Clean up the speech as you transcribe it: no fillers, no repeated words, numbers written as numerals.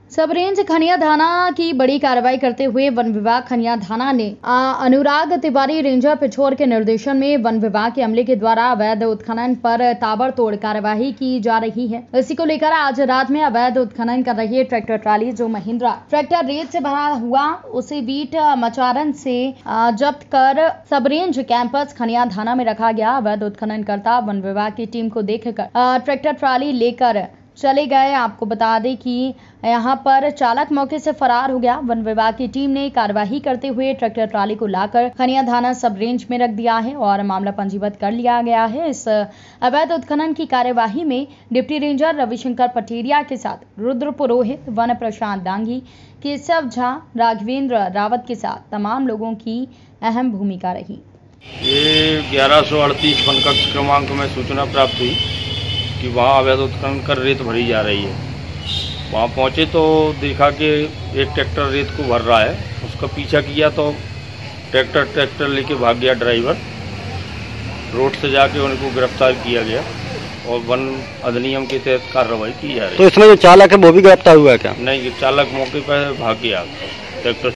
सब रेंज खनिया थाना की बड़ी कार्रवाई करते हुए वन विभाग खनिया थाना ने अनुराग तिवारी रेंजर पिछोर के निर्देशन में वन विभाग के अमले के द्वारा अवैध उत्खनन पर ताबड़तोड़ कार्यवाही की जा रही है। इसी को लेकर आज रात में अवैध उत्खनन कर रही ट्रैक्टर ट्राली जो महिंद्रा ट्रैक्टर रेत से भरा हुआ उसे बीट मचारन से जब्त कर सब रेंज कैंपस खनिया थाना में रखा गया। अवैध उत्खनन करता वन विभाग की टीम को देखकर ट्रैक्टर ट्राली लेकर चले गए। आपको बता दें कि यहां पर चालक मौके से फरार हो गया। वन विभाग की टीम ने कार्यवाही करते हुए ट्रैक्टर ट्राली को लाकर खनिया थाना सब रेंज में रख दिया है और मामला पंजीबद्ध कर लिया गया है। इस अवैध उत्खनन की कार्यवाही में डिप्टी रेंजर रविशंकर पटेरिया के साथ रुद्र पुरोहित, वन प्रशांत दांगी, केशव झा, राघवेंद्र रावत के साथ तमाम लोगों की अहम भूमिका रही। ये 1138 वनकक्ष क्रमांक में सूचना प्राप्त हुई कि वहाँ अवैध उत्खनन कर रेत भरी जा रही है। वहाँ पहुँचे तो देखा कि एक ट्रैक्टर रेत को भर रहा है। उसका पीछा किया तो ट्रैक्टर लेके भाग गया ड्राइवर। रोड से जाके उनको गिरफ्तार किया गया और वन अधिनियम के तहत कार्रवाई की जा रही है। तो इसमें जो चालक है वो भी गिरफ्तार हुआ है क्या? नहीं, चालक मौके पर भाग गया ट्रैक्टर